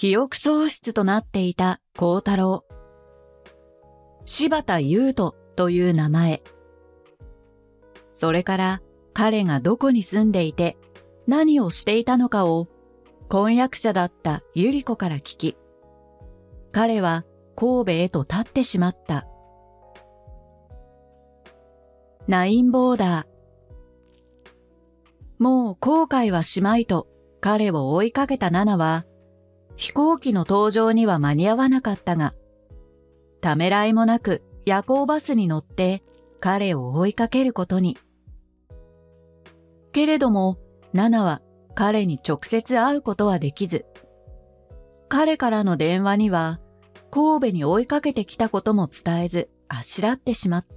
記憶喪失となっていた幸太郎。柴田優斗という名前。それから彼がどこに住んでいて何をしていたのかを婚約者だった百合子から聞き、彼は神戸へと立ってしまった。ナインボーダー。もう後悔はしまいと彼を追いかけたナナは、飛行機の搭乗には間に合わなかったが、ためらいもなく夜行バスに乗って彼を追いかけることに。けれども、ナナは彼に直接会うことはできず、彼からの電話には神戸に追いかけてきたことも伝えずあしらってしまった。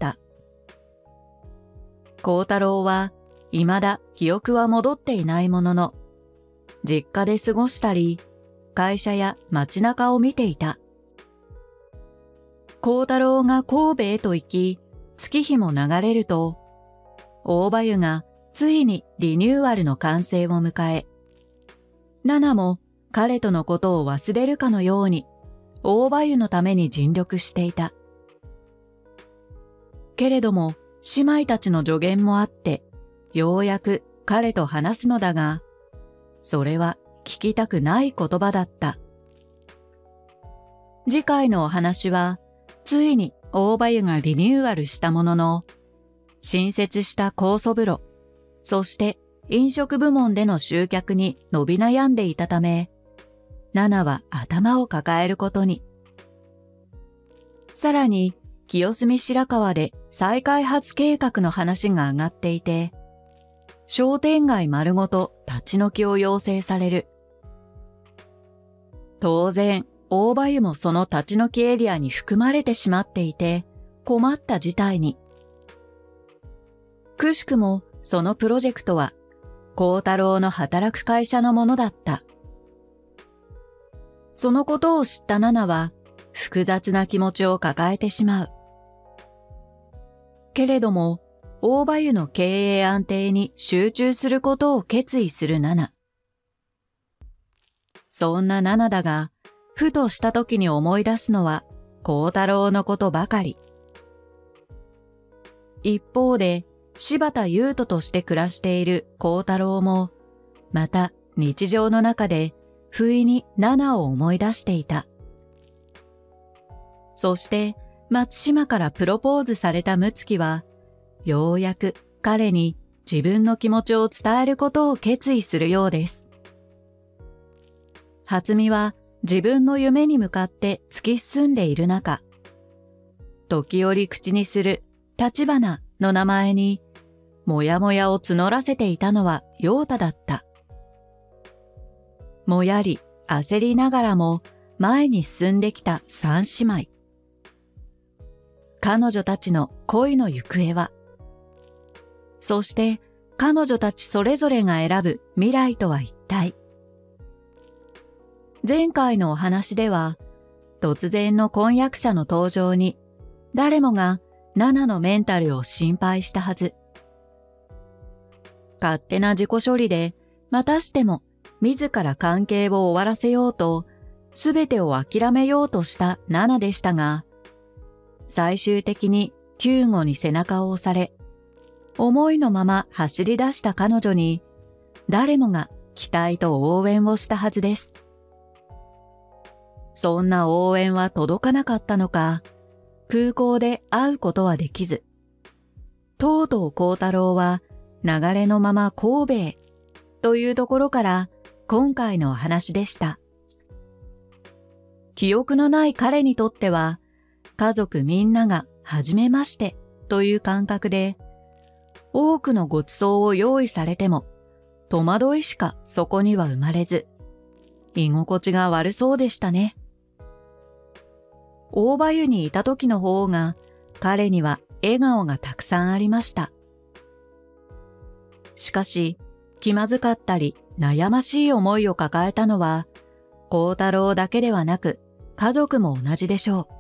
幸太郎は未だ記憶は戻っていないものの、実家で過ごしたり、会社や街中を見ていた。幸太郎が神戸へと行き、月日も流れると、大葉湯がついにリニューアルの完成を迎え、ナナも彼とのことを忘れるかのように、大葉湯のために尽力していた。けれども、姉妹たちの助言もあって、ようやく彼と話すのだが、それは聞きたくない言葉だった。次回のお話は、ついに大葉湯がリニューアルしたものの、新設した酵素風呂、そして飲食部門での集客に伸び悩んでいたため、ナナは頭を抱えることに。さらに、清澄白河で再開発計画の話が上がっていて、商店街丸ごと立ち退きを要請される。当然、大葉湯もその立ち退きエリアに含まれてしまっていて、困った事態に。くしくもそのプロジェクトは、幸太郎の働く会社のものだった。そのことを知ったナナは、複雑な気持ちを抱えてしまう。けれども、大葉湯の経営安定に集中することを決意するナナ。そんなナナだが、ふとした時に思い出すのは幸太郎のことばかり。一方で、柴田優斗として暮らしている幸太郎も、また日常の中で不意にナナを思い出していた。そして松島からプロポーズされた睦月は、ようやく彼に自分の気持ちを伝えることを決意するようです。初見は自分の夢に向かって突き進んでいる中、時折口にする立花の名前に、もやもやを募らせていたのは陽太だった。もやり焦りながらも前に進んできた三姉妹。彼女たちの恋の行方は、そして彼女たちそれぞれが選ぶ未来とは一体。前回のお話では、突然の婚約者の登場に誰もがナナのメンタルを心配したはず。勝手な自己処理でまたしても自ら関係を終わらせようと、すべてを諦めようとしたナナでしたが、最終的に救護に背中を押され、思いのまま走り出した彼女に、誰もが期待と応援をしたはずです。そんな応援は届かなかったのか、空港で会うことはできず、とうとう幸太郎は流れのまま神戸へ、というところから今回のお話でした。記憶のない彼にとっては、家族みんなが初めましてという感覚で、多くのご馳走を用意されても、戸惑いしかそこには生まれず、居心地が悪そうでしたね。大葉湯にいた時の方が、彼には笑顔がたくさんありました。しかし、気まずかったり悩ましい思いを抱えたのは、幸太郎だけではなく、家族も同じでしょう。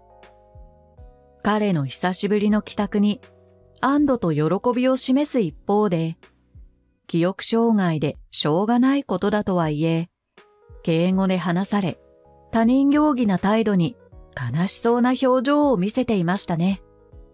彼の久しぶりの帰宅に安堵と喜びを示す一方で、記憶障害でしょうがないことだとはいえ、 敬語で話され、他人行儀な態度に悲しそうな表情を見せていましたね。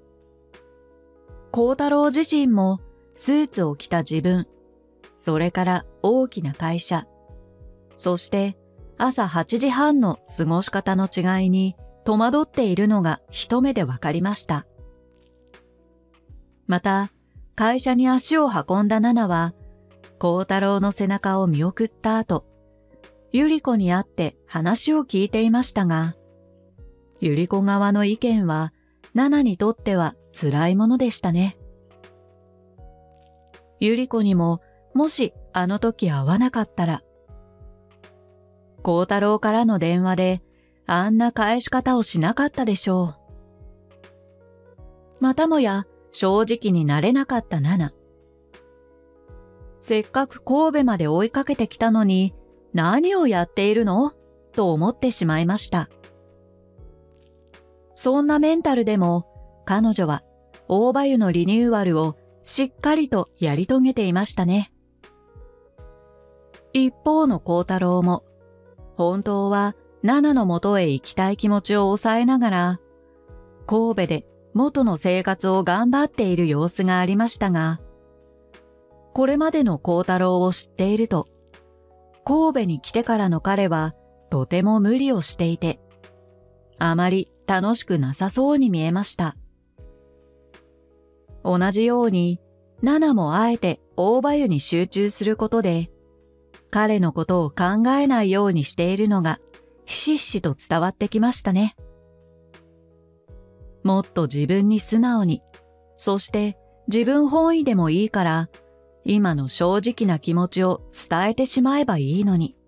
幸太郎自身もスーツを着た自分、それから大きな会社、そして朝8時半の過ごし方の違いに戸惑っているのが一目でわかりました。また、会社に足を運んだナナは、幸太郎の背中を見送った後、ゆり子に会って話を聞いていましたが、ゆり子側の意見は、ナナにとっては辛いものでしたね。ゆり子にも、もしあの時会わなかったら、幸太郎からの電話で、あんな返し方をしなかったでしょう。またもや、正直になれなかったナナ。せっかく神戸まで追いかけてきたのに、何をやっているのと思ってしまいました。そんなメンタルでも、彼女は大葉湯のリニューアルをしっかりとやり遂げていましたね。一方の幸太郎も、本当はナナの元へ行きたい気持ちを抑えながら、神戸で元の生活を頑張っている様子がありましたが、これまでの幸太郎を知っていると、神戸に来てからの彼はとても無理をしていて、あまり楽しくなさそうに見えました。同じように、ナナもあえて大葉湯に集中することで、彼のことを考えないようにしているのがひしひしと伝わってきましたね。もっと自分に素直に、そして自分本位でもいいから、今の正直な気持ちを伝えてしまえばいいのに。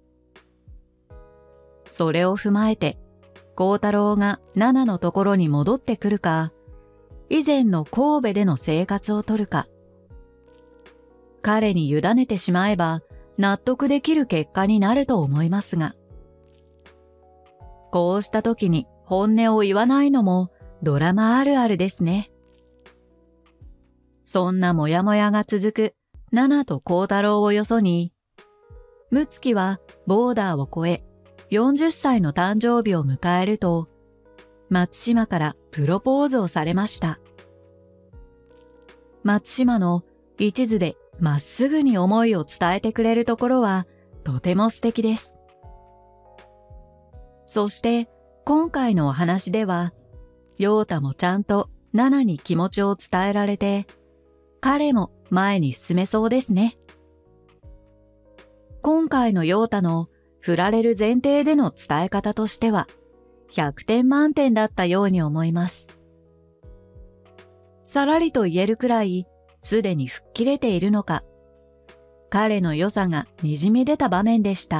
それを踏まえて、幸太郎がナナのところに戻ってくるか、以前の神戸での生活をとるか、彼に委ねてしまえば納得できる結果になると思いますが、こうした時に本音を言わないのもドラマあるあるですね。そんなモヤモヤが続くナナと幸太郎をよそに、睦月はボーダーを越え40歳の誕生日を迎えると、松島からプロポーズをされました。松島の一途でまっすぐに思いを伝えてくれるところはとても素敵です。そして今回のお話では、陽太もちゃんとナナに気持ちを伝えられて、彼も前に進めそうですね。今回の陽太の振られる前提での伝え方としては、100点満点だったように思います。さらりと言えるくらい、すでに吹っ切れているのか、彼の良さがにじみ出た場面でした。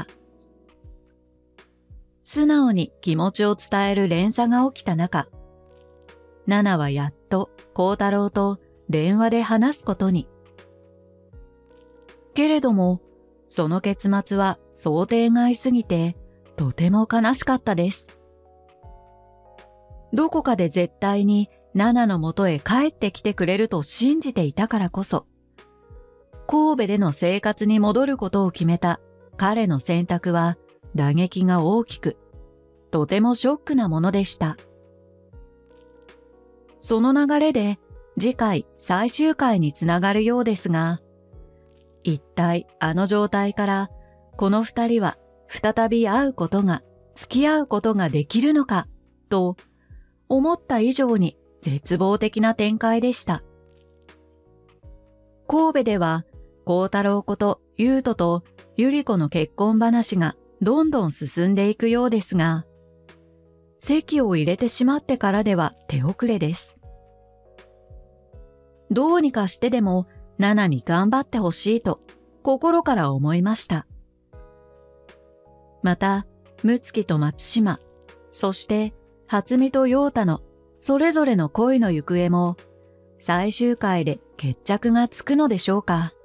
素直に気持ちを伝える連鎖が起きた中、ナナはやっと幸太郎と電話で話すことに。けれども、その結末は想定外すぎて、とても悲しかったです。どこかで絶対にナナの元へ帰ってきてくれると信じていたからこそ、神戸での生活に戻ることを決めた彼の選択は打撃が大きく、とてもショックなものでした。その流れで次回最終回につながるようですが、一体あの状態からこの二人は再び会うことが、付き合うことができるのかと思った以上に絶望的な展開でした。神戸では幸太郎こと優斗と百合子の結婚話がどんどん進んでいくようですが、籍を入れてしまってからでは手遅れです。どうにかしてでもナナに頑張ってほしいと心から思いました。また、睦月と松島、そして初見と陽太のそれぞれの恋の行方も最終回で決着がつくのでしょうか。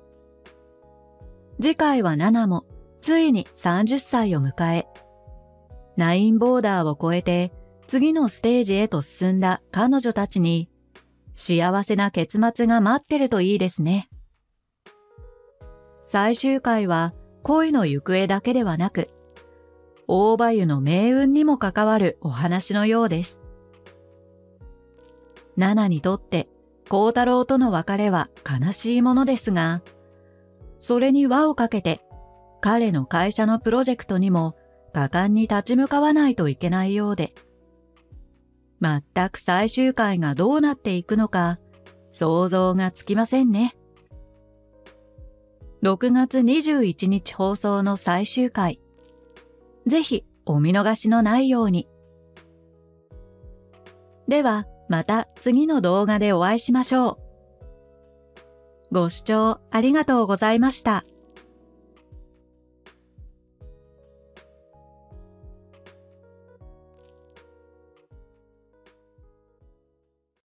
次回はナナもついに30歳を迎え、ナインボーダーを越えて次のステージへと進んだ彼女たちに幸せな結末が待ってるといいですね。最終回は恋の行方だけではなく、 大葉湯の命運にも関わるお話のようです。ナナにとって孝太郎との別れは悲しいものですが、それに輪をかけて彼の会社のプロジェクトにも果敢に立ち向かわないといけないようで、全く最終回がどうなっていくのか想像がつきませんね。6月21日放送の最終回、ぜひお見逃しのないように。ではまた次の動画でお会いしましょう。ご視聴ありがとうございました。